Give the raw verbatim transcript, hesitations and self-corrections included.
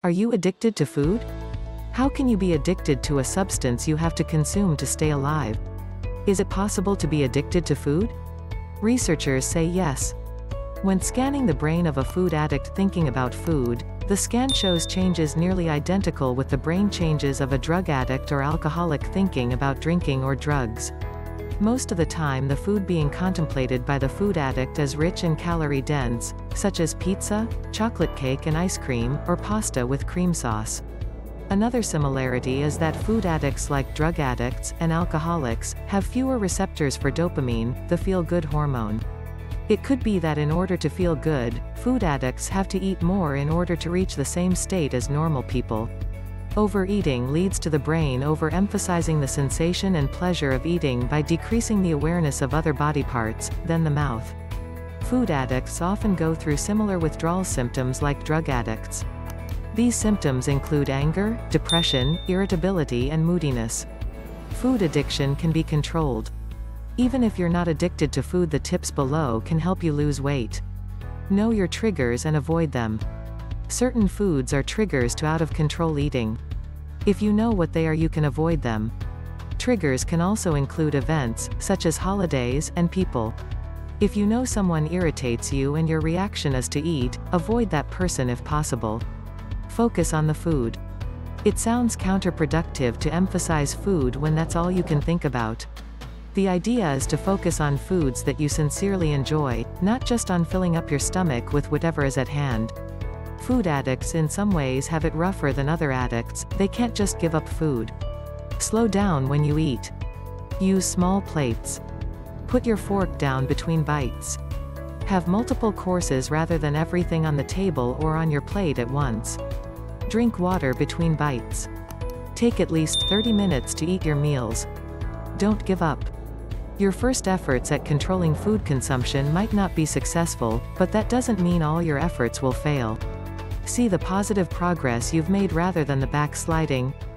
Are you addicted to food? How can you be addicted to a substance you have to consume to stay alive? Is it possible to be addicted to food? Researchers say yes. When scanning the brain of a food addict thinking about food, the scan shows changes nearly identical with the brain changes of a drug addict or alcoholic thinking about drinking or drugs. Most of the time the food being contemplated by the food addict is rich and calorie-dense, such as pizza, chocolate cake and ice cream, or pasta with cream sauce. Another similarity is that food addicts like drug addicts and alcoholics have fewer receptors for dopamine, the feel-good hormone. It could be that in order to feel good, food addicts have to eat more in order to reach the same state as normal people. Overeating leads to the brain overemphasizing the sensation and pleasure of eating by decreasing the awareness of other body parts, then the mouth. Food addicts often go through similar withdrawal symptoms like drug addicts. These symptoms include anger, depression, irritability and moodiness. Food addiction can be controlled. Even if you're not addicted to food, the tips below can help you lose weight. Know your triggers and avoid them. Certain foods are triggers to out-of-control eating. If you know what they are, you can avoid them. Triggers can also include events, such as holidays, and people. If you know someone irritates you and your reaction is to eat, avoid that person if possible. Focus on the food. It sounds counterproductive to emphasize food when that's all you can think about. The idea is to focus on foods that you sincerely enjoy, not just on filling up your stomach with whatever is at hand. Food addicts in some ways have it rougher than other addicts. They can't just give up food. Slow down when you eat. Use small plates. Put your fork down between bites. Have multiple courses rather than everything on the table or on your plate at once. Drink water between bites. Take at least thirty minutes to eat your meals. Don't give up. Your first efforts at controlling food consumption might not be successful, but that doesn't mean all your efforts will fail. See the positive progress you've made rather than the backsliding.